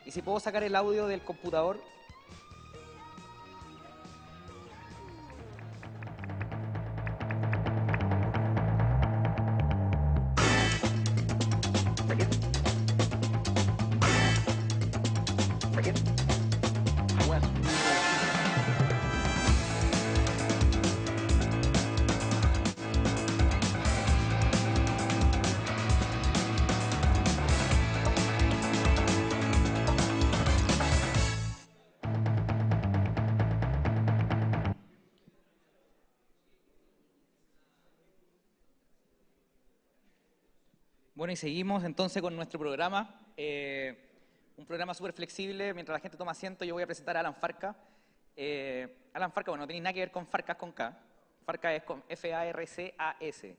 Y si puedo sacar el audio del computador. Bueno. Bueno, y seguimos entonces con nuestro programa. Un programa súper flexible. Mientras la gente toma asiento, yo voy a presentar a Alan Farca. Alan Farca, bueno, no tiene nada que ver con Farcas con K. Farca es con F-A-R-C-A-S.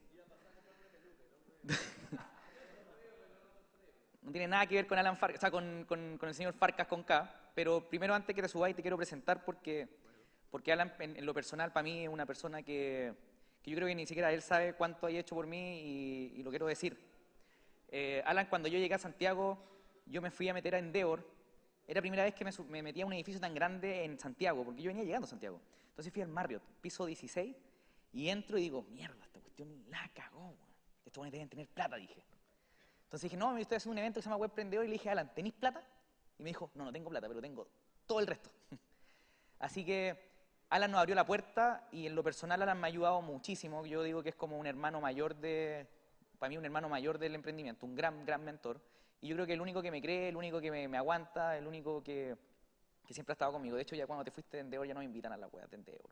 No tiene nada que ver con Alan Farca, o sea, con el señor Farcas con K. Pero primero, antes que te subáis, te quiero presentar porque Alan, en lo personal, para mí es una persona que yo creo que ni siquiera él sabe cuánto ha hecho por mí y lo quiero decir. Alan, cuando yo llegué a Santiago, yo me fui a meter a Endeavor. Era la primera vez que me metía a un edificio tan grande en Santiago, porque yo venía llegando a Santiago. Entonces fui al Marriott, piso 16, y entro y digo, mierda, esta cuestión la cagó, weón. Estos buenos deben tener plata, dije. Entonces dije, no, me estoy haciendo un evento que se llama Web Emprendedor, y le dije, Alan, ¿tenéis plata? Y me dijo, no, no tengo plata, pero tengo todo el resto. Así que Alan nos abrió la puerta, y en lo personal Alan me ha ayudado muchísimo. Yo digo que es como un hermano mayor para mí un hermano mayor del emprendimiento, un gran, gran mentor. Y yo creo que el único que me cree, el único que me aguanta, el único que siempre ha estado conmigo. De hecho, ya cuando te fuiste de Endeavor ya no me invitan a la wea de Endeavor.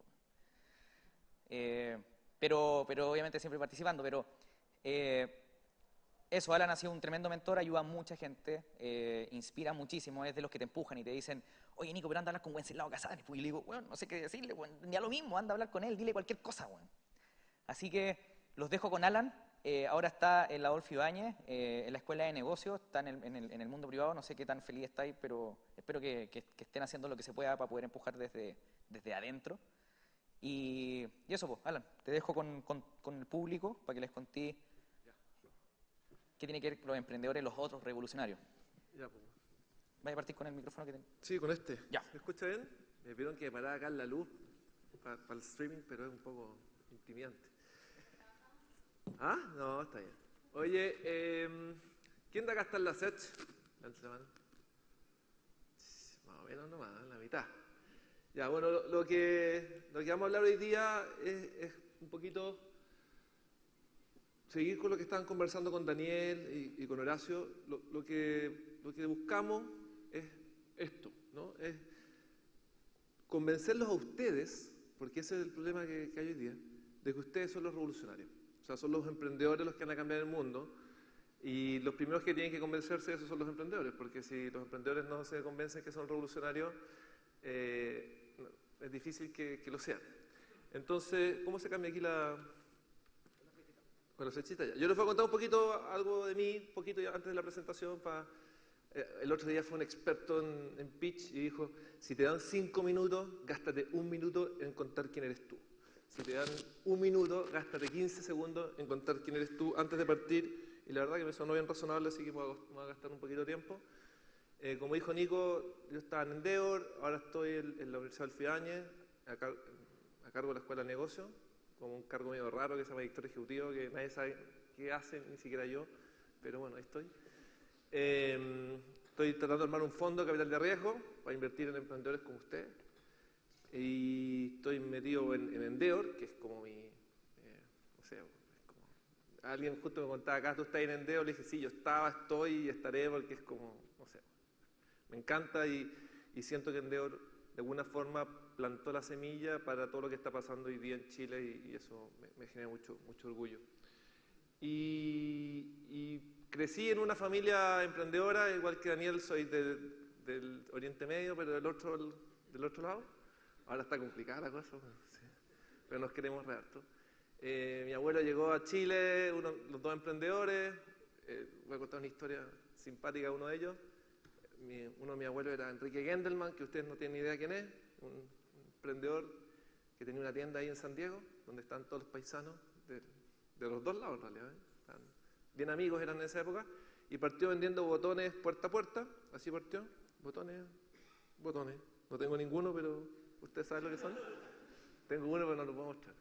Pero obviamente siempre participando. Pero eh, eso, Alan ha sido un tremendo mentor, ayuda a mucha gente, inspira muchísimo, es de los que te empujan y te dicen, oye Nico, pero anda a hablar con Wenceslao Casares. Pues, y le digo, bueno, no sé qué decirle, bueno, ya lo mismo, anda a hablar con él, dile cualquier cosa, bueno. Así que los dejo con Alan. Ahora está en la Adolfo Ibáñez, en la Escuela de Negocios, está en el mundo privado. No sé qué tan feliz estáis, pero espero que estén haciendo lo que se pueda para poder empujar desde adentro. Y eso, pues, Alan, te dejo con el público para que les conté qué tiene que ver con los emprendedores, los otros revolucionarios. Ya, pues. Vaya a partir con el micrófono que Sí, con este. Ya. ¿Se escucha bien? Me pidieron que parara acá la luz para el streaming, pero es un poco intimidante. ¿Ah? No, está bien. Oye, ¿quién de acá está en la SET? Levante la mano. Más o menos nomás, la mitad. Ya, bueno, lo que vamos a hablar hoy día es un poquito seguir con lo que estaban conversando con Daniel y con Horacio. Lo que buscamos es esto, ¿no? Es convencerlos a ustedes, porque ese es el problema que hay hoy día, de que ustedes son los revolucionarios. O sea, son los emprendedores los que van a cambiar el mundo. Y los primeros que tienen que convencerse de eso son los emprendedores, porque si los emprendedores no se convencen que son revolucionarios, es difícil que lo sean. Entonces, ¿cómo se cambia aquí con la flechita? Ya. Yo les voy a contar un poquito algo de mí, un poquito ya antes de la presentación. El otro día fue un experto en pitch y dijo, si te dan 5 minutos, gástate 1 minuto en contar quién eres tú. Si te dan 1 minuto, gástate 15 segundos en contar quién eres tú antes de partir. Y la verdad que me sonó bien razonable, así que me voy a gastar un poquito de tiempo. Como dijo Nico, yo estaba en Endeavor, ahora estoy en la Universidad del Fibañez, a cargo de la Escuela de Negocios, como un cargo medio raro que se llama director ejecutivo, que nadie sabe qué hace, ni siquiera yo, pero bueno, ahí estoy. Estoy tratando de armar un fondo de capital de riesgo para invertir en emprendedores como usted. Y estoy metido en Endeavor, que es como mi, no sé, es como, alguien justo me contaba acá, ¿tú estás en Endeavor? Le dije, sí, yo estaba, estoy y estaré, porque es como, no sé, me encanta y siento que Endeavor de alguna forma plantó la semilla para todo lo que está pasando hoy día en Chile y eso me genera mucho, mucho orgullo. Y crecí en una familia emprendedora, igual que Daniel, soy del Oriente Medio, pero del otro lado. Ahora está complicada la cosa, sí, pero nos queremos re harto. Mi abuelo llegó a Chile, los dos emprendedores. Voy a contar una historia simpática de uno de ellos. Uno de mis abuelos era Enrique Gendelman, que ustedes no tienen ni idea quién es, un emprendedor que tenía una tienda ahí en San Diego, donde están todos los paisanos de los dos lados en realidad, ¿eh? Bien amigos eran en esa época, y partió vendiendo botones puerta a puerta, así partió. botones, botones. No tengo ninguno, pero ustedes saben lo que son. Tengo uno, pero no lo puedo mostrar.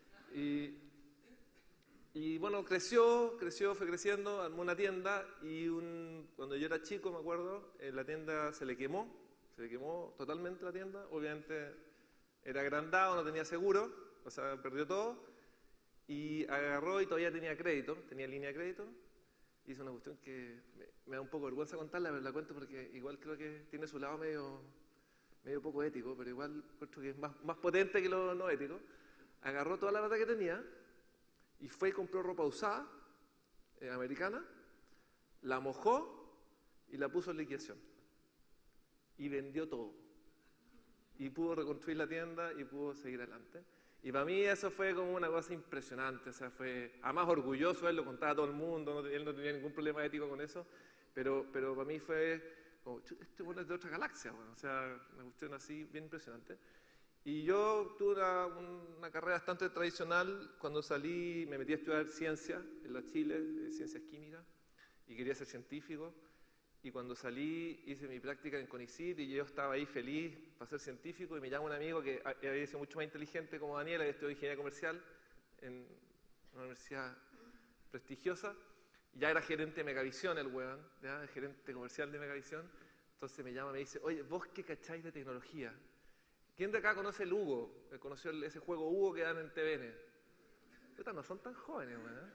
Y bueno, creció, fue creciendo, armó una tienda y cuando yo era chico, me acuerdo, la tienda se le quemó totalmente la tienda. Obviamente era agrandado, no tenía seguro, o sea, perdió todo. Y agarró y todavía tenía crédito, tenía línea de crédito. Hizo una cuestión que me da un poco vergüenza contarla, pero la cuento porque igual creo que tiene su lado medio poco ético, pero igual creo que es más potente que lo no ético. Agarró toda la plata que tenía y fue y compró ropa usada, americana, la mojó y la puso en liquidación. Y vendió todo. Y pudo reconstruir la tienda y pudo seguir adelante. Y para mí eso fue como una cosa impresionante, o sea, además orgulloso, él lo contaba a todo el mundo, él no tenía ningún problema ético con eso, pero para mí fue como, este bueno es de otra galaxia, bueno, o sea, una cuestión así bien impresionante. Y yo tuve una carrera bastante tradicional. Cuando salí me metí a estudiar ciencia en la Chile, ciencias químicas, y quería ser científico. Y cuando salí hice mi práctica en CONICYT y yo estaba ahí feliz para ser científico y me llama un amigo que había sido mucho más inteligente como Daniel, había estudiado ingeniería comercial en una universidad prestigiosa. Y ya era gerente de Megavisión el weón, ¿ya? Gerente comercial de Megavisión. Entonces me llama y me dice, oye, ¿vos qué cacháis de tecnología? ¿Quién de acá conoce el Hugo? ¿Conoció ese juego Hugo que dan en TVN? Puta, no son tan jóvenes, weón.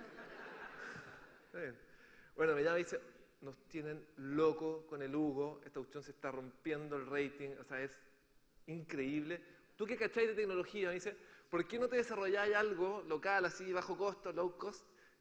Bueno, me llama y dice, nos tienen loco con el Hugo, esta cuestión se está rompiendo el rating, o sea, es increíble. ¿Tú qué cacháis de tecnología? Me dice, ¿por qué no te desarrolláis algo local, así, bajo costo, low cost,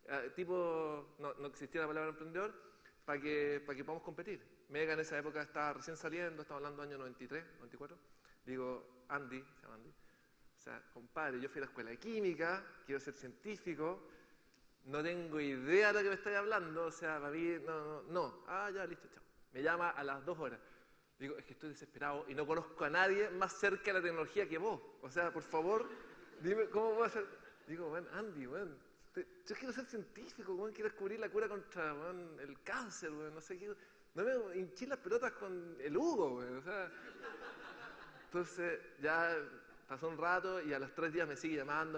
tipo, no existía la palabra emprendedor, para que podamos competir? Mega en esa época estaba recién saliendo, estamos hablando del año 93, 94. Digo, Andy, se llama Andy, o sea, compadre, yo fui a la escuela de química, quiero ser científico, no tengo idea de lo que me estáis hablando, o sea, para mí, no. Ah, ya, listo, chao. Me llama a las 2 horas. Digo, es que estoy desesperado y no conozco a nadie más cerca de la tecnología que vos. O sea, por favor, dime cómo voy a hacer. Digo, bueno, Andy, bueno, yo quiero ser científico, bueno, quiero descubrir la cura contra el cáncer, bueno, no sé qué. No me hinché las pelotas con el Hugo, bueno, o sea. Entonces, ya pasó un rato y a los 3 días me sigue llamando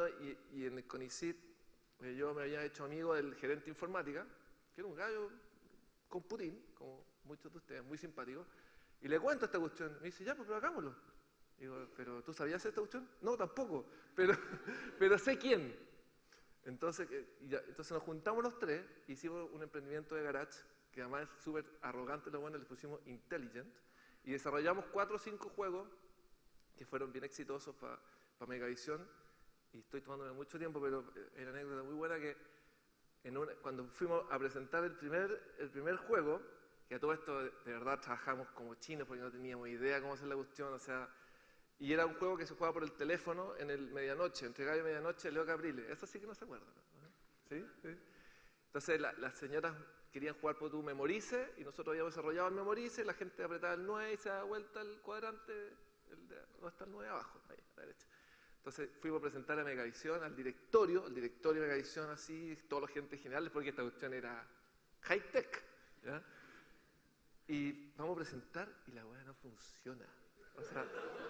y en el CONICYT yo me había hecho amigo del gerente de informática, que era un gallo con Putin, como muchos de ustedes, muy simpático, y le cuento esta cuestión. Me dice, ya, pues pero hagámoslo. Digo, ¿pero tú sabías hacer esta cuestión? No, tampoco, pero sé quién. Entonces nos juntamos los 3, hicimos un emprendimiento de garage, que además es súper arrogante, lo bueno, le pusimos Intelligent, y desarrollamos 4 o 5 juegos que fueron bien exitosos para Megavisión. Y estoy tomándome mucho tiempo, pero era una anécdota muy buena que cuando fuimos a presentar el primer juego, que a todo esto de verdad trabajamos como chinos porque no teníamos idea cómo hacer la cuestión, o sea, y era un juego que se jugaba por el teléfono en el medianoche, entre gallo y medianoche, Leo Caprile. Eso sí que no se acuerdan, ¿no? ¿Sí? ¿Sí? Entonces las señoras querían jugar por tu Memorice y nosotros habíamos desarrollado el Memorice, la gente apretaba el 9 y se daba vuelta el cuadrante, donde está el 9 abajo, ahí, a la derecha. Entonces fuimos a presentar a Megavisión, al directorio de Megavisión, así, toda la gente general, porque esta cuestión era high-tech, ¿ya? Y vamos a presentar y la weá no funciona. O sea,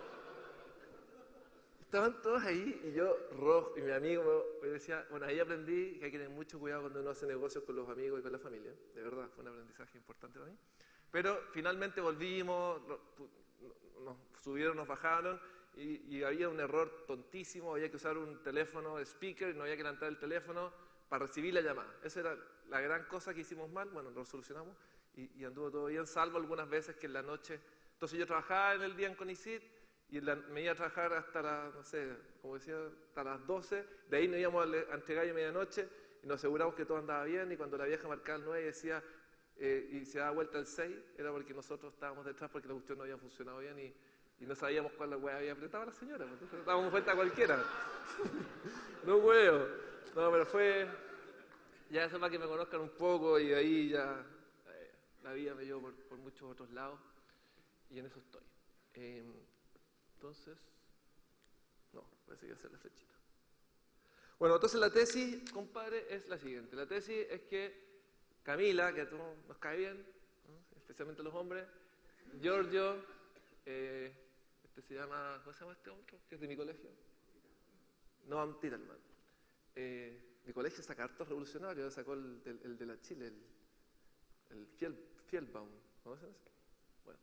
estaban todos ahí y yo rojo, y mi amigo me decía, bueno, ahí aprendí que hay que tener mucho cuidado cuando uno hace negocios con los amigos y con la familia. De verdad, fue un aprendizaje importante para mí. Pero finalmente volvimos, nos subieron, nos bajaron, y había un error tontísimo, había que usar un teléfono speaker y no había que levantar el teléfono para recibir la llamada. Esa era la gran cosa que hicimos mal, bueno, lo solucionamos y anduvo todo bien, salvo algunas veces que en la noche. Entonces yo trabajaba en el día en CONICYT y me iba a trabajar hasta las, no sé, como decía, hasta las 12, de ahí nos íbamos a entregar a medianoche y nos aseguramos que todo andaba bien, y cuando la vieja marcaba el 9 y decía, y se daba vuelta el 6, era porque nosotros estábamos detrás porque la cuestión no había funcionado bien y no sabíamos cuál la hueá había apretado a la señora, entonces dábamos vuelta a cualquiera. No huevo. No, pero fue, ya eso para que me conozcan un poco, y de ahí ya la vida me llevó por muchos otros lados y en eso estoy. Entonces, no, parece que voy a hacer la flechita. Bueno, entonces la tesis, compadre, es la siguiente. La tesis es que Camila, que a todos nos cae bien, ¿no?, especialmente a los hombres, Giorgio, este se llama, ¿cómo se llama este otro? Que es de mi colegio. Noam Titelman. Mi colegio saca hartos revolucionarios, sacó el de la Chile, el Fielbaum, ¿conocen ese? Bueno.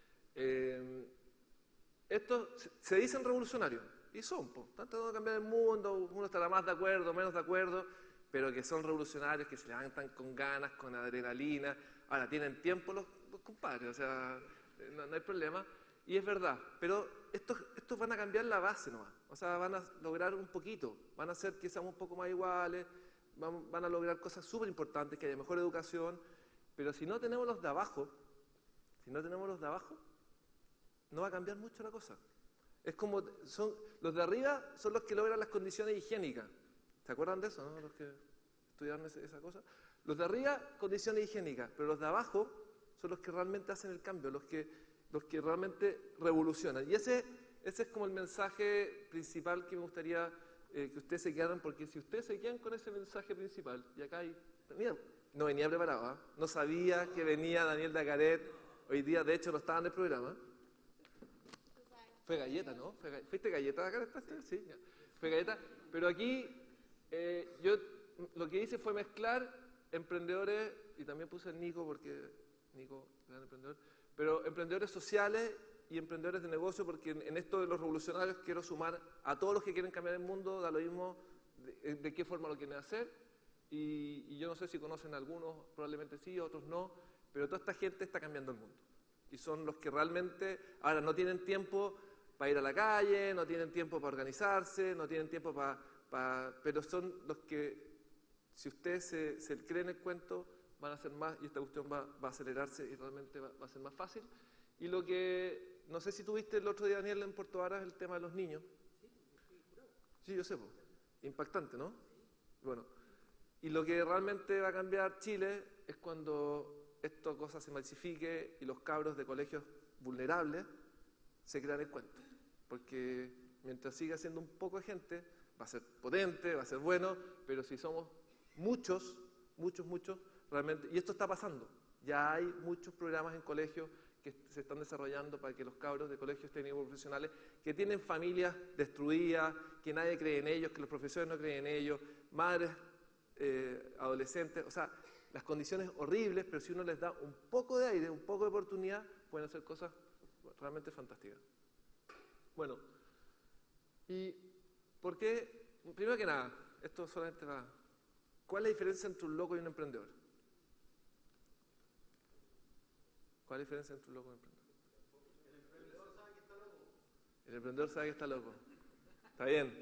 Estos se dicen revolucionarios, y son, están tratando de cambiar el mundo, uno estará más de acuerdo, menos de acuerdo, pero que son revolucionarios, que se levantan con ganas, con adrenalina. Ahora, tienen tiempo los compadres, o sea, no hay problema. Y es verdad, pero estos van a cambiar la base nomás. O sea, van a lograr un poquito, van a hacer que seamos un poco más iguales, van a lograr cosas súper importantes, que haya mejor educación, pero si no tenemos los de abajo, no va a cambiar mucho la cosa. Es como, los de arriba son los que logran las condiciones higiénicas. ¿Se acuerdan de eso, no? Los que estudiaron esa cosa. Los de arriba, condiciones higiénicas, pero los de abajo son los que realmente hacen el cambio, los que realmente revolucionan. Y ese es como el mensaje principal que me gustaría que ustedes se quedaran, porque si ustedes se quedan con ese mensaje principal, y acá hay, mira, no venía preparado, ¿eh? No sabía que venía Daniel Dacaret, hoy día de hecho no estaba en el programa. Fue galleta, ¿no? ¿Fuiste galleta Dacaret? Sí, ya. Fue galleta, pero aquí yo lo que hice fue mezclar emprendedores, y también puse el Nico, porque Nico, gran emprendedor, pero emprendedores sociales y emprendedores de negocio, porque en esto de los revolucionarios quiero sumar a todos los que quieren cambiar el mundo, da lo mismo de qué forma lo quieren hacer, y yo no sé si conocen algunos, probablemente sí, otros no, pero toda esta gente está cambiando el mundo, y son los que realmente, ahora no tienen tiempo para ir a la calle, no tienen tiempo para organizarse, no tienen tiempo pero son los que, si ustedes se creen el cuento, van a hacer más, y esta cuestión va a acelerarse y realmente va a ser más fácil. Y lo que, no sé si tuviste el otro día, Daniel, en Puerto Varas, el tema de los niños. Sí, yo sé, pues. Impactante, ¿no? Bueno, y lo que realmente va a cambiar Chile es cuando esta cosa se masifique y los cabros de colegios vulnerables se crean el cuento. Porque mientras siga siendo un poco de gente, va a ser potente, va a ser bueno, pero si somos muchos, realmente, y esto está pasando, ya hay muchos programas en colegios que se están desarrollando para que los cabros de colegios técnicos profesionales, que tienen familias destruidas, que nadie cree en ellos, que los profesores no creen en ellos, madres, adolescentes, o sea, las condiciones horribles, pero si uno les da un poco de aire, un poco de oportunidad, pueden hacer cosas realmente fantásticas. Bueno, ¿y por qué? Primero que nada, esto solamente va. ¿Cuál es la diferencia entre un loco y un emprendedor? ¿Cuál es la diferencia entre un loco y un emprendedor? El emprendedor sabe que está loco. Está bien.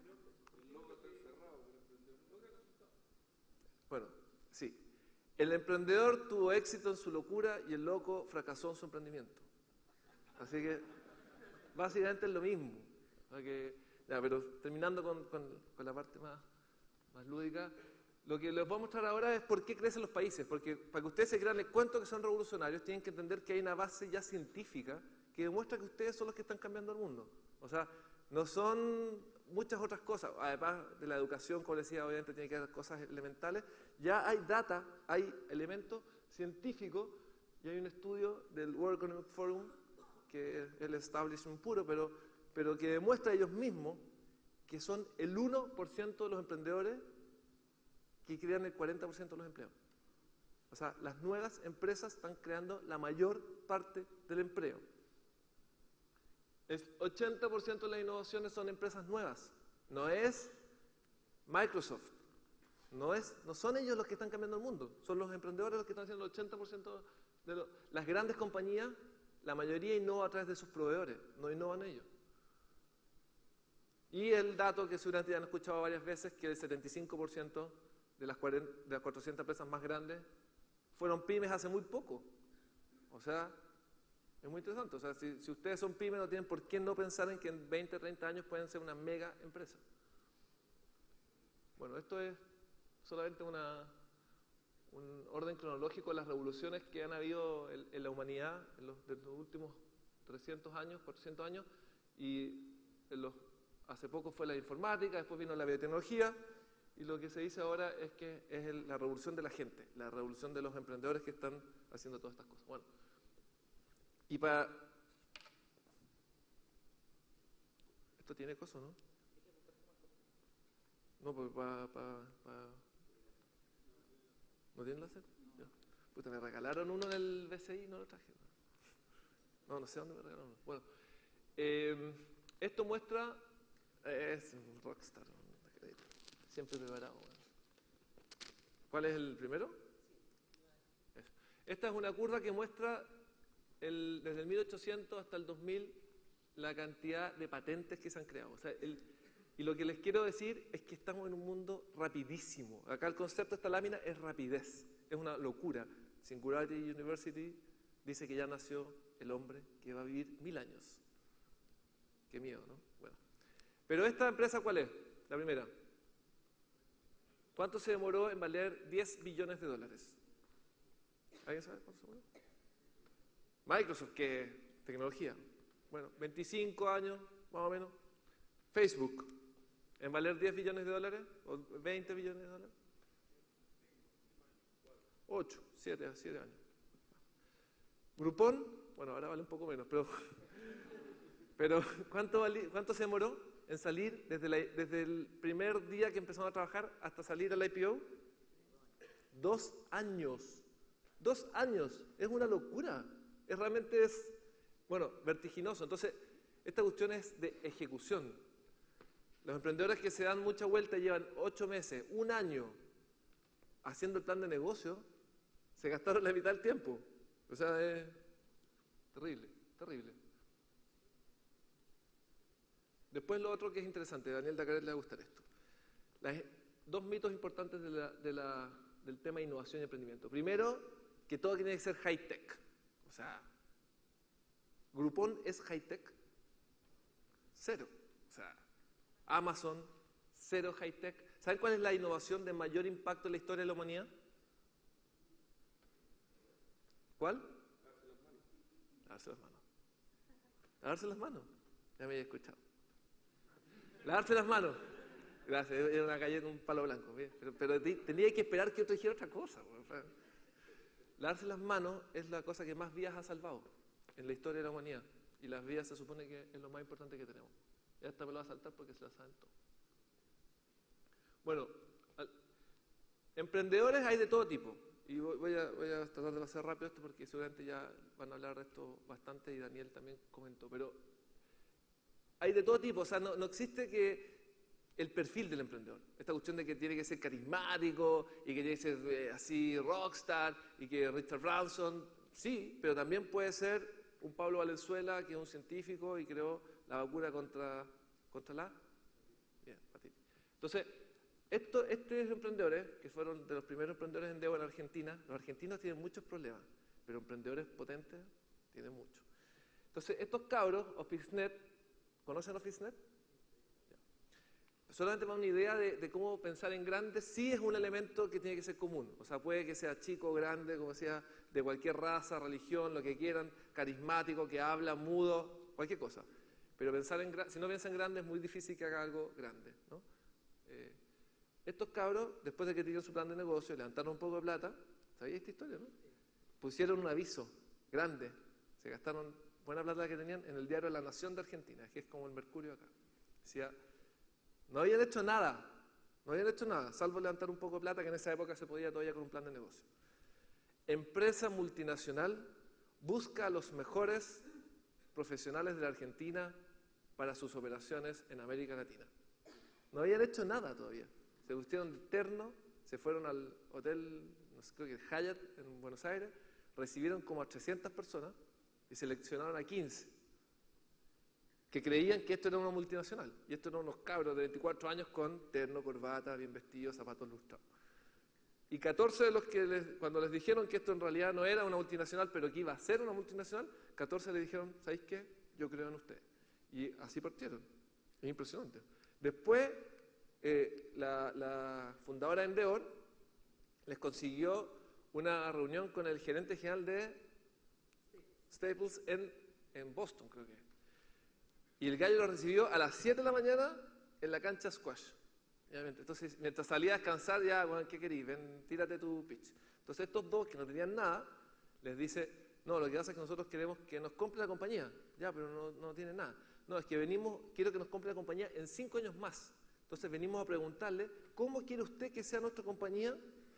Bueno, sí. El emprendedor tuvo éxito en su locura y el loco fracasó en su emprendimiento. Así que, básicamente es lo mismo. Ya, pero terminando con la parte más lúdica, lo que les voy a mostrar ahora es por qué crecen los países. Porque para que ustedes se crean el cuento que son revolucionarios, tienen que entender que hay una base ya científica que demuestra que ustedes son los que están cambiando el mundo. O sea, no son muchas otras cosas. Además de la educación, como les decía, obviamente tiene que haber cosas elementales. Ya hay data, hay elementos científicos, y hay un estudio del World Economic Forum, que es el establishment puro, pero que demuestra ellos mismos que son el 1% de los emprendedores que crean el 40% de los empleos. O sea, las nuevas empresas están creando la mayor parte del empleo. El 80% de las innovaciones son empresas nuevas. No es Microsoft. No son ellos los que están cambiando el mundo. Son los emprendedores los que están haciendo el 80% de las grandes compañías. La mayoría innova a través de sus proveedores, no innovan ellos. Y el dato que seguramente ya han escuchado varias veces, que el 75% de las 400 empresas más grandes fueron pymes hace muy poco. O sea, es muy interesante. O sea, si ustedes son pymes, no tienen por qué no pensar en que en 20, 30 años pueden ser una mega empresa. Bueno, esto es solamente un orden cronológico de las revoluciones que han habido en la humanidad en los últimos 300 años, 400 años, y hace poco fue la informática, después vino la biotecnología, y lo que se dice ahora es que es la revolución de la gente, la revolución de los emprendedores que están haciendo todas estas cosas. Bueno, Y para... Esto tiene cosas, ¿no? No, pues ¿No tiene láser? Ya. Puta, me regalaron uno en el BCI y no lo traje. No sé dónde me regalaron uno. Bueno, esto muestra... es un rockstar. Siempre preparado. Bueno. ¿Cuál es el primero? Eso. Esta es una curva que muestra desde el 1800 hasta el 2000 la cantidad de patentes que se han creado. O sea, y lo que les quiero decir es que estamos en un mundo rapidísimo. Acá el concepto de esta lámina es rapidez. Es una locura. Singularity University dice que ya nació el hombre que va a vivir 1000 años. Qué miedo, ¿no? Bueno. Pero esta empresa, ¿cuál es? La primera. ¿Cuánto se demoró en valer 10 billones de dólares? ¿Alguien sabe cuánto se demoró? Microsoft, ¿qué? Tecnología. Bueno, 25 años, más o menos. Facebook, en valer 10 billones de dólares, o 20 billones de dólares. 8, 7 años. Groupon, bueno, ahora vale un poco menos, pero ¿cuánto se demoró en salir desde el primer día que empezamos a trabajar hasta salir al IPO? 2 años. 2 años. Es una locura. Realmente bueno, vertiginoso. Entonces, esta cuestión es de ejecución. Los emprendedores que se dan mucha vuelta llevan 8 meses, 1 año haciendo el plan de negocio, se gastaron la mitad del tiempo. O sea, es terrible, terrible. Después lo otro que es interesante, a Daniel Dacaret le va a gustar esto. 2 mitos importantes del tema de innovación y emprendimiento. Primero, que todo tiene que ser high-tech. O sea, Groupon es high-tech. 0. O sea, Amazon, 0 high-tech. ¿Saben cuál es la innovación de mayor impacto en la historia de la humanidad? ¿Cuál? Lavarse las manos. Lavarse las manos. Ya me había escuchado. Lavarse las manos. Gracias, era una galleta, un palo blanco. Pero tenía que esperar que otro dijera otra cosa. Lavarse las manos es la cosa que más vidas ha salvado en la historia de la humanidad. Y las vidas se supone que es lo más importante que tenemos. Y esta me lo va a saltar porque se la saben todo. Bueno, emprendedores hay de todo tipo. Y voy a tratar de pasar rápido esto porque seguramente ya van a hablar de esto bastante y Daniel también comentó. Pero hay de todo tipo. O sea, no existe que el perfil del emprendedor. Esta cuestión de que tiene que ser carismático y que tiene que ser así rockstar y que Richard Branson, sí, pero también puede ser un Pablo Valenzuela que es un científico y creó la vacuna contra la... Bien, hepatitis. Entonces, estos emprendedores, que fueron de los primeros emprendedores en Debo en Argentina, los argentinos tienen muchos problemas, pero emprendedores potentes tienen muchos. Entonces, estos cabros, OfficeNet, ¿conocen OfficeNet? Solamente para una idea de cómo pensar en grande, sí es un elemento que tiene que ser común. O sea, puede que sea chico o grande, como sea, de cualquier raza, religión, lo que quieran, carismático, que habla, mudo, cualquier cosa. Pero si no piensa en grande es muy difícil que haga algo grande, ¿no? Estos cabros, después de que tuvieron su plan de negocio, levantaron un poco de plata, ¿sabía esta historia, no? Pusieron un aviso grande, se gastaron buena plata que tenían en el diario La Nación de Argentina, que es como el Mercurio acá. Decía, no habían hecho nada, salvo levantar un poco de plata que en esa época se podía todavía con un plan de negocio. Empresa multinacional busca a los mejores profesionales de la Argentina para sus operaciones en América Latina. No habían hecho nada todavía. Se vistieron de terno, se fueron al hotel, no sé, creo que Hyatt en Buenos Aires, recibieron como a 300 personas y seleccionaron a 15 que creían que esto era una multinacional. Y esto eran unos cabros de 24 años con terno, corbata, bien vestidos, zapatos lustrados. Y 14 de los que cuando les dijeron que esto en realidad no era una multinacional, pero que iba a ser una multinacional, 14 le dijeron, ¿sabéis qué? Yo creo en ustedes. Y así partieron. Es impresionante. Después, la fundadora de Endeavor les consiguió una reunión con el gerente general de Staples en Boston, creo que. Y el gallo lo recibió a las 7 de la mañana en la cancha squash. Entonces, mientras salía a descansar, ya, bueno, ¿qué querís? Ven, tírate tu pitch. Entonces, estos dos que no tenían nada, les dice, No, lo que pasa es que nosotros queremos que nos compre la compañía. Ya, pero no tiene nada. No, es que quiero que nos compre la compañía en 5 años más. Entonces venimos a preguntarle, ¿cómo quiere usted que sea nuestra compañía?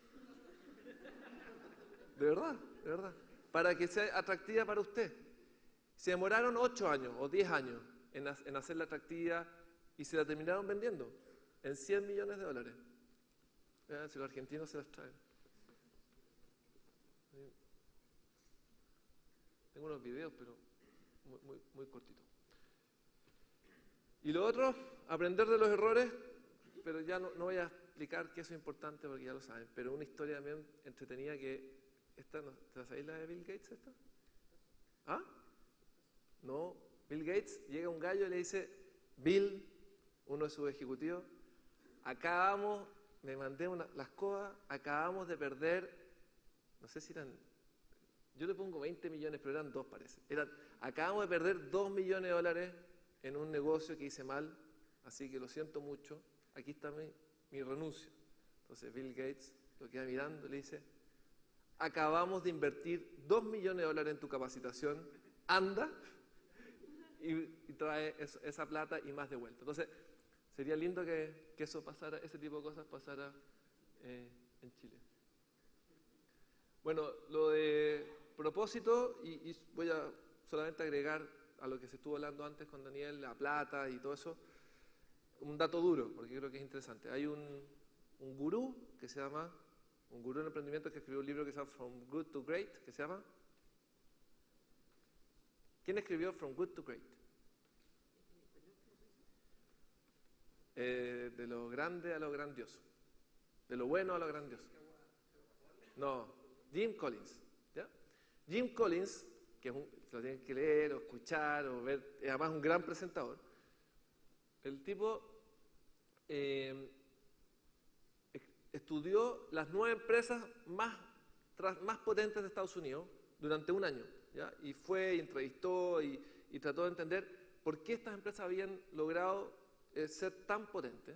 De verdad, de verdad. Para que sea atractiva para usted. Se demoraron 8 años o 10 años en hacerla atractiva y se la terminaron vendiendo en $100 millones. Vean, si los argentinos se las traen. Tengo unos videos, pero muy cortitos. Y lo otro, aprender de los errores, pero ya no voy a explicar que eso es importante porque ya lo saben, pero una historia también entretenida que, ¿te la sabéis la de Bill Gates esta? ¿Ah? No, Bill Gates, llega un gallo y le dice, Bill, uno de sus ejecutivos, me mandé las cosas, acabamos de perder, no sé si eran, yo le pongo 20 millones, pero eran 2 parece. Acabamos de perder $2 millones en un negocio que hice mal, así que lo siento mucho, aquí está mi renuncia. Entonces Bill Gates lo queda mirando y le dice, acabamos de invertir $2 millones en tu capacitación, anda y trae esa plata y más de vuelta. Entonces, sería lindo que eso pasara, ese tipo de cosas pasara en Chile. Bueno, lo de propósito, y voy a solamente agregar a lo que se estuvo hablando antes con Daniel, la plata y todo eso, un dato duro, porque creo que es interesante. Hay un gurú que se llama, un gurú en emprendimiento que escribió un libro que se llama From Good to Great, que se llama... ¿Quién escribió From Good to Great? De lo grande a lo grandioso. De lo bueno a lo grandioso. No, Jim Collins. ¿Ya? Jim Collins, que lo tienen que leer o escuchar o ver, es además un gran presentador. El tipo estudió las 9 empresas más potentes de Estados Unidos durante un año. ¿Ya? Y fue, y entrevistó y trató de entender por qué estas empresas habían logrado ser tan potentes.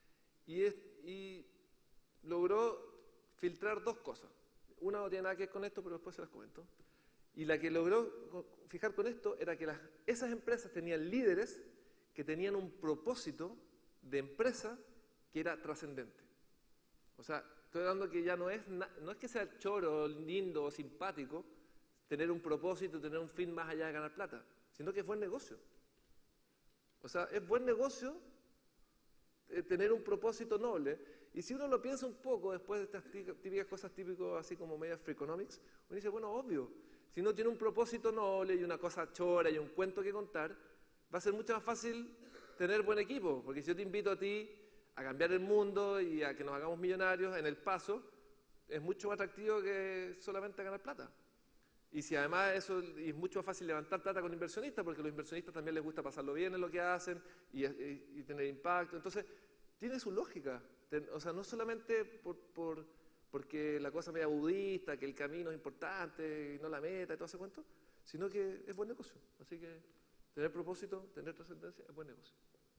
Y logró filtrar 2 cosas. Una no tiene nada que ver con esto, pero después se las comento. Y la que logró fijar con esto era que esas empresas tenían líderes que tenían un propósito de empresa que era trascendente. O sea, estoy hablando que ya no es que sea choro, lindo o simpático tener un propósito, tener un fin más allá de ganar plata, sino que es buen negocio. O sea, es buen negocio tener un propósito noble. Y si uno lo piensa un poco después de estas típicas cosas típicas así como medias freakonomics, uno dice, bueno, obvio, si uno tiene un propósito noble y una cosa chora y un cuento que contar, va a ser mucho más fácil tener buen equipo, porque si yo te invito a ti a cambiar el mundo y a que nos hagamos millonarios en el paso, es mucho más atractivo que solamente ganar plata. Y si además eso es mucho más fácil levantar plata con inversionistas, porque a los inversionistas también les gusta pasarlo bien en lo que hacen y tener impacto. Entonces, tiene su lógica. O sea, no solamente porque la cosa media budista, que el camino es importante y no la meta y todo ese cuento, sino que es buen negocio. Así que tener propósito, tener trascendencia, es buen negocio.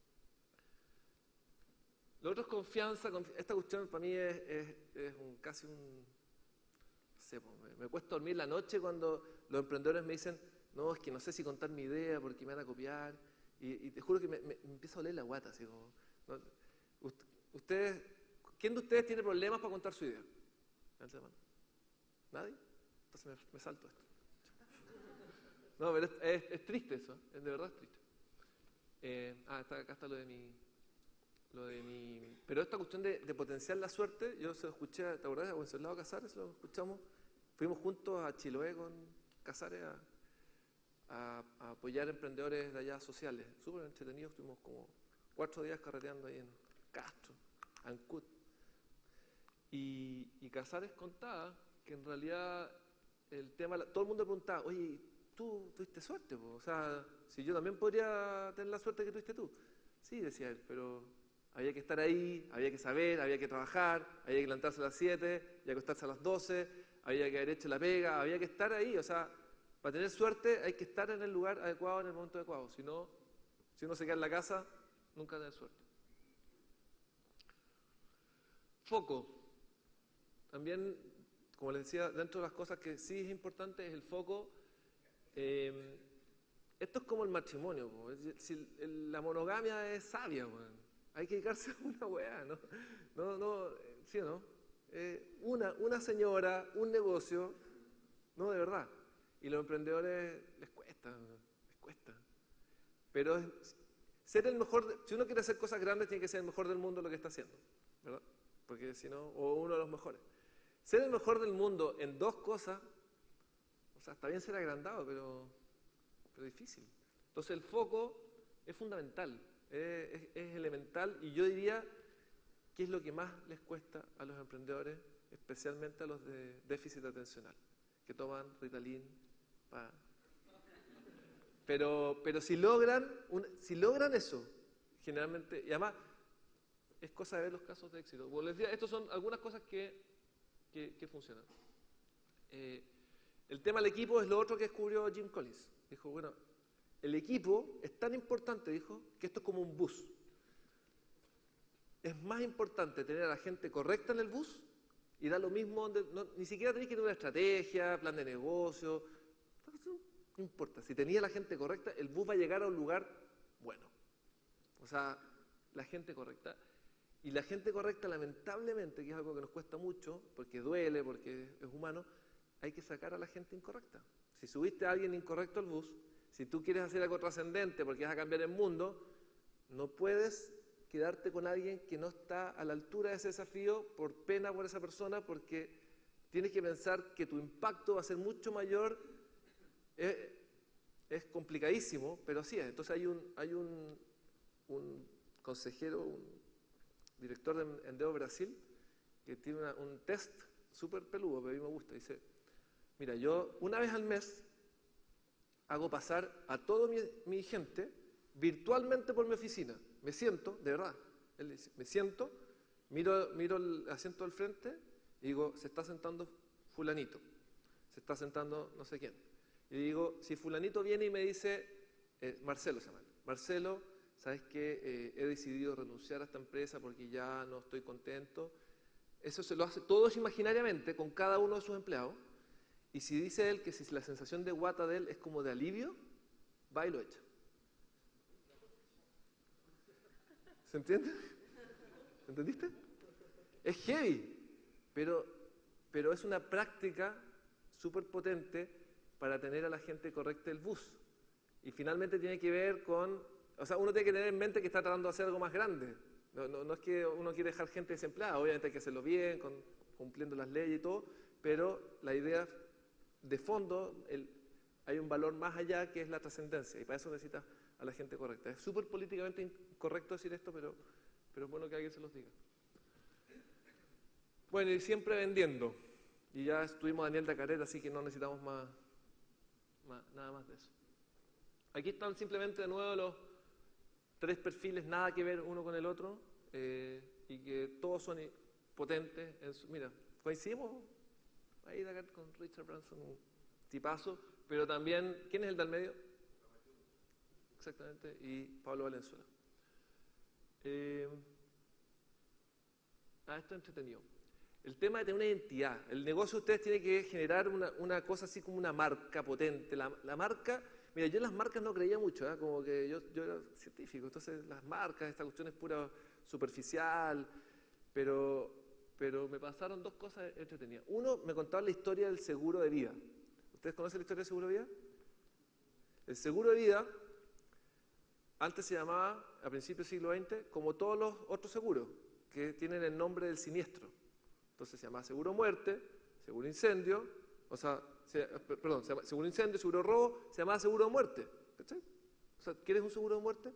Lo otro es confianza. Esta cuestión para mí es casi un... Me cuesta dormir la noche cuando los emprendedores me dicen, no, es que no sé si contar mi idea porque me van a copiar. Y te juro que me empieza a oler la guata. Así como, ¿no? ¿Quién de ustedes tiene problemas para contar su idea? Levanta la mano. ¿Nadie? Entonces me salto esto. No, pero es triste eso, de verdad es triste. Acá está lo de mi... Pero esta cuestión de potenciar la suerte, yo se lo escuché, ¿te acordás? A Wenceslao Casares, lo escuchamos. Fuimos juntos a Chiloé con Casares a apoyar emprendedores de allá sociales. Súper entretenidos, estuvimos como 4 días carreteando ahí en Castro, Ancud. Y Casares contaba que en realidad el tema, todo el mundo preguntaba, oye, tú tuviste suerte, po? O sea, si yo también podría tener la suerte que tuviste tú. Sí, decía él, pero había que estar ahí, había que saber, había que trabajar, había que levantarse a las 7 y acostarse a las 12, había que haber hecho la pega, había que estar ahí. O sea, para tener suerte hay que estar en el lugar adecuado, en el momento adecuado. Si no, si uno se queda en la casa, nunca tiene suerte. Foco. También, como les decía, dentro de las cosas que sí es importante es el foco. Esto es como el matrimonio, po. La monogamia es sabia, weón. Hay que dedicarse a una weá, ¿no? No, ¿sí o no? Una señora, un negocio, no, de verdad. Y los emprendedores les cuesta. Pero ser el mejor, si uno quiere hacer cosas grandes, tiene que ser el mejor del mundo en lo que está haciendo, ¿verdad? Porque si no, o uno de los mejores. Ser el mejor del mundo en dos cosas, o sea, está bien ser agrandado, pero difícil. Entonces el foco es fundamental, es elemental, y yo diría que es lo que más les cuesta a los emprendedores, especialmente a los de déficit atencional, que toman Ritalin para... Pero si logran eso, generalmente, y además es cosa de ver los casos de éxito. Como les decía, estas son algunas cosas que funcionan. El tema del equipo es lo otro que descubrió Jim Collins. Dijo, bueno, el equipo es tan importante, dijo, que esto es como un bus. Es más importante tener a la gente correcta en el bus y da lo mismo, ni siquiera tenés que tener una estrategia, plan de negocio, no importa. Si tenía la gente correcta, el bus va a llegar a un lugar bueno. O sea, la gente correcta. Y la gente correcta, lamentablemente, que es algo que nos cuesta mucho, porque duele, porque es humano, hay que sacar a la gente incorrecta. Si subiste a alguien incorrecto al bus, si tú quieres hacer algo trascendente porque vas a cambiar el mundo, no puedes quedarte con alguien que no está a la altura de ese desafío por pena por esa persona, porque tienes que pensar que tu impacto va a ser mucho mayor. Es complicadísimo, pero así es. Entonces hay un consejero, un director de Endeo Brasil, que tiene un test súper peludo, pero a mí me gusta. Dice, mira, yo una vez al mes hago pasar a toda mi gente virtualmente por mi oficina. Me siento, de verdad, él dice, me siento, miro el asiento del frente y digo, se está sentando fulanito, se está sentando no sé quién. Y digo, si fulanito viene y me dice, Marcelo se llama, Marcelo, ¿sabes qué? He decidido renunciar a esta empresa porque ya no estoy contento. Eso se lo hace todos imaginariamente con cada uno de sus empleados. Y si dice él que si la sensación de guata de él es como de alivio, va y lo echa. ¿Se entiende? ¿Entendiste? Es heavy, pero es una práctica súper potente para tener a la gente correcta el bus. Y finalmente tiene que ver con... O sea, uno tiene que tener en mente que está tratando de hacer algo más grande. No es que uno quiere dejar gente desempleada, obviamente hay que hacerlo bien, cumpliendo las leyes y todo, pero la idea de fondo, hay un valor más allá que es la trascendencia, y para eso necesitas a la gente correcta. Es súper políticamente incorrecto decir esto, pero es bueno que alguien se los diga. Bueno, y siempre vendiendo. Y ya estuvimos Daniel Dacaret, así que no necesitamos nada más de eso. Aquí están simplemente de nuevo los 3 perfiles, nada que ver uno con el otro, y que todos son potentes. Mira, coincidimos ahí Dacaret con Richard Branson, un tipazo, pero también, ¿quién es el del medio? Exactamente, y Pablo Valenzuela. Esto es entretenido. El tema de tener una identidad. El negocio de ustedes tiene que generar una cosa así como una marca potente. La marca, mira, yo en las marcas no creía mucho, como que yo era científico, entonces las marcas, esta cuestión es pura superficial, pero me pasaron 2 cosas entretenidas. Uno, me contaban la historia del seguro de vida. ¿Ustedes conocen la historia del seguro de vida? El seguro de vida, antes se llamaba, a principios del siglo XX, como todos los otros seguros, que tienen el nombre del siniestro. Entonces se llama seguro muerte, seguro incendio, seguro incendio, seguro robo, se llama seguro de muerte. ¿Cachai? O sea, ¿quieres un seguro de muerte?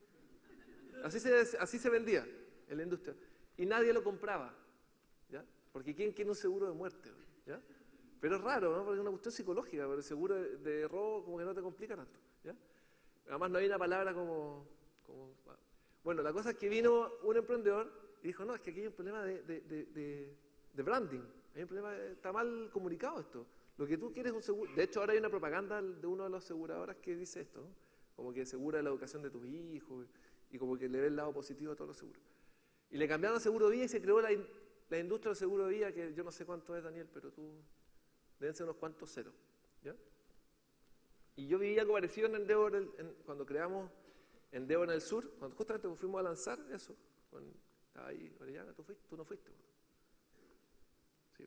Así se vendía en la industria. Y nadie lo compraba, ¿ya? Porque ¿quién quiere un seguro de muerte? ¿Ya? Pero es raro, ¿no? Porque es una cuestión psicológica, pero el seguro de robo como que no te complica tanto, ¿ya? Además no hay una palabra como... Bueno, la cosa es que vino un emprendedor y dijo, no, es que aquí hay un problema de branding, hay un problema, está mal comunicado esto. Lo que tú quieres es un seguro. De hecho, ahora hay una propaganda de una de las aseguradoras que dice esto, ¿no? Como que asegura la educación de tus hijos y como que le ve el lado positivo a todos los seguros. Y le cambiaron a seguro de vida y se creó la industria del seguro de vida, que yo no sé cuánto es, Daniel, pero tú deben ser unos cuantos ceros, ¿ya? Y yo viví algo parecido en Endeavor cuando creamos Endeavor en el sur, cuando justamente fuimos a lanzar eso. Estaba ahí, Orellana, tú no fuiste. Sí.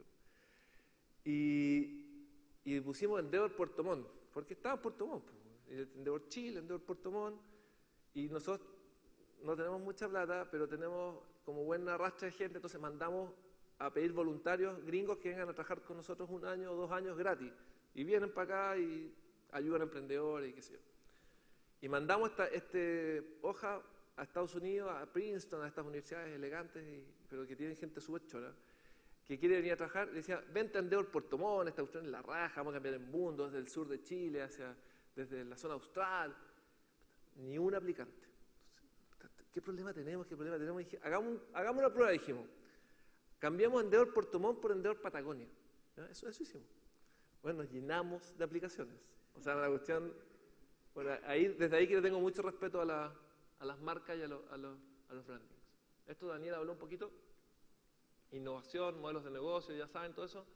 Y pusimos Endeavor Puerto Montt, porque estaba en Puerto Montt. Endeavor Chile, Endeavor Puerto Montt, y nosotros no tenemos mucha plata, pero tenemos como buena rastra de gente, entonces mandamos a pedir voluntarios gringos que vengan a trabajar con nosotros 1 año o 2 años gratis. Y vienen para acá y ayudan a emprendedores y qué sé yo. Y mandamos esta hoja a Estados Unidos, a Princeton, a estas universidades elegantes, pero que tienen gente súper chora, que quiere venir a trabajar. Y decía, vente a Endeavor Puerto Montt, esta cuestión es la raja, vamos a cambiar el mundo desde el sur de Chile, desde la zona austral. Ni un aplicante. ¿Qué problema tenemos? Y dije, hagamos una prueba, dijimos. Cambiamos Endeavor Puerto Montt por Endeavor Patagonia. Eso hicimos. Bueno, nos llenamos de aplicaciones. O sea, una cuestión... Bueno, desde ahí que le tengo mucho respeto a las marcas y a los brandings. Esto Daniel habló un poquito. Innovación, modelos de negocio, ya saben todo eso.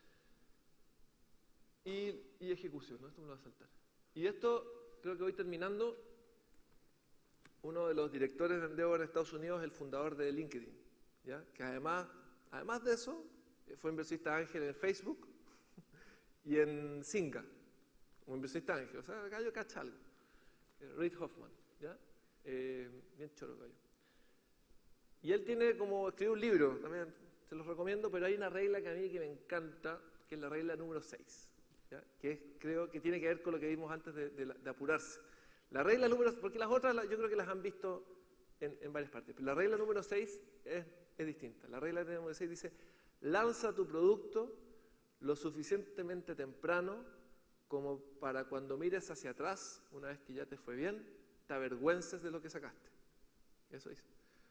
Y ejecución, ¿no? Esto me lo va a saltar. Y esto, creo que voy terminando. Uno de los directores de Endeavor en Estados Unidos es el fundador de LinkedIn, ¿ya? Que además de eso, fue inversionista ángel en Facebook y en Zynga, como inversionista ángel. O sea, el gallo cacha algo. Reid Hoffman, ¿ya? Bien choro gallo. Y él escribió un libro, también se los recomiendo, pero hay una regla que a mí que me encanta, que es la regla número 6, ¿ya? Creo que tiene que ver con lo que vimos antes de apurarse. La regla número, porque las otras yo creo que las han visto en varias partes, pero la regla número 6 es distinta. La regla número 6 dice, lanza tu producto lo suficientemente temprano como para cuando mires hacia atrás, una vez que ya te fue bien, te avergüences de lo que sacaste. Eso dice.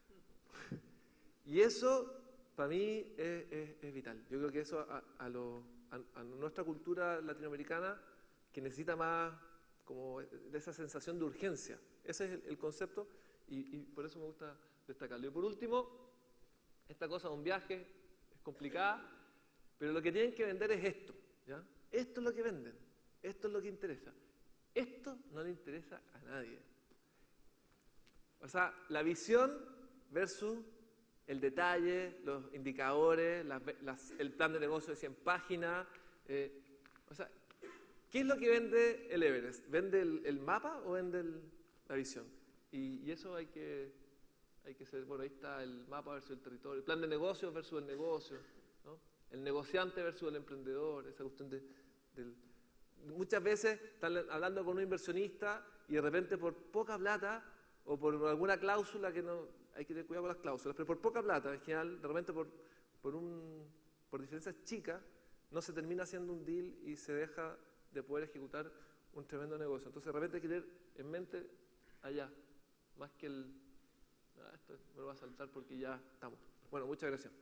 Y eso, para mí, es vital. Yo creo que eso a nuestra cultura latinoamericana, que necesita más como de esa sensación de urgencia. Ese es el concepto y por eso me gusta destacarlo. Y por último, esta cosa de un viaje es complicada, pero lo que tienen que vender es esto, ¿ya? Esto es lo que venden, esto es lo que interesa. Esto no le interesa a nadie. O sea, la visión versus el detalle, los indicadores, el plan de negocio de 100 páginas. O sea, ¿qué es lo que vende el Everest? ¿Vende el mapa o vende la visión? Y eso hay que ser, bueno, ahí está el mapa versus el territorio, el plan de negocio versus el negocio, ¿no? El negociante versus el emprendedor, esa cuestión muchas veces están hablando con un inversionista y de repente por poca plata o por alguna cláusula que no, hay que tener cuidado con las cláusulas, pero por poca plata, en general, de repente por diferencias chicas, no se termina haciendo un deal y se deja de poder ejecutar un tremendo negocio. Entonces de repente hay que tener en mente allá, más que esto me lo va a saltar porque ya estamos. Bueno, muchas gracias.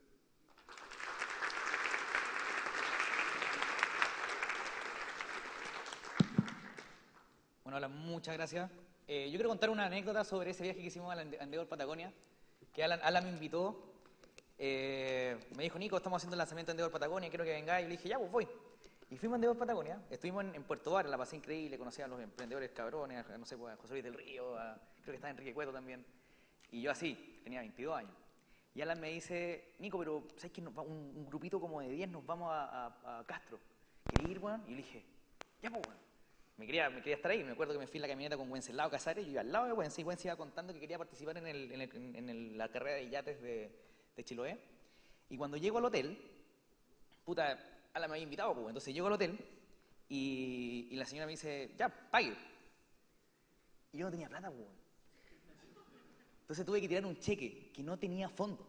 Bueno, Alan, muchas gracias. Yo quiero contar una anécdota sobre ese viaje que hicimos a Endeavor Patagonia, que Alan me invitó. Me dijo, Nico, estamos haciendo el lanzamiento de Endeavor Patagonia, quiero que vengáis. Y le dije, ya, pues voy. Y fuimos a Endeavor Patagonia, estuvimos en Puerto Vara, la pasé increíble, conocí a los emprendedores cabrones, no sé, pues, a José Luis del Río, creo que estaba Enrique Cueto también. Y yo así, tenía 22 años. Y Alan me dice, Nico, pero ¿sabes qué? Un grupito como de 10 nos vamos a Castro. ¿Querés ir, weón? Y yo le dije, ya, pues, weón. Me quería estar ahí. Me acuerdo que me fui en la camioneta con Wenceslao Casares, yo iba al lado de Wences, y Wences iba contando que quería participar en la carrera de yates de Chiloé. Y cuando llego al hotel, puta, Alan me había invitado, pues, entonces llego al hotel y la señora me dice, ya, pague. Y yo no tenía plata, pues. Entonces tuve que tirar un cheque que no tenía fondo.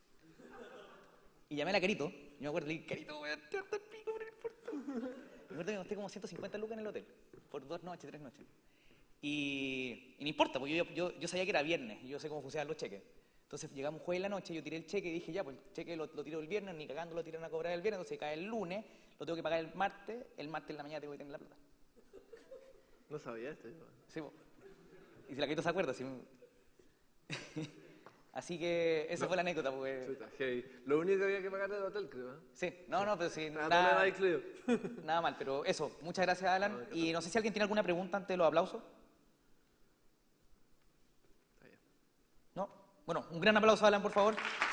Y llamé a la Carito, y me acuerdo, le dije, Carito, voy a tirarte el pico por el puerto. Me acuerdo que me gasté como 150 lucas en el hotel, por 2 noches, 3 noches. Y no importa, porque yo sabía que era viernes, y yo sé cómo funcionan los cheques. Entonces llegamos jueves en la noche, yo tiré el cheque y dije, ya, pues el cheque lo tiro el viernes, ni cagando lo tiran a cobrar el viernes, entonces cae el lunes, lo tengo que pagar el martes en la mañana tengo que tener la plata. No sabía esto yo. Sí, pues. Y si la Carito se acuerda, si... Así que esa fue la anécdota. Pues. Chuta, heavy. Lo único que había que pagar era el hotel, creo. ¿Eh? Sí, no, pero sí, No le nada, va incluido. nada mal. Pero eso, muchas gracias, Alan. Y no sé si alguien tiene alguna pregunta ante los aplausos. Está bien. ¿No? Bueno, un gran aplauso, Alan, por favor.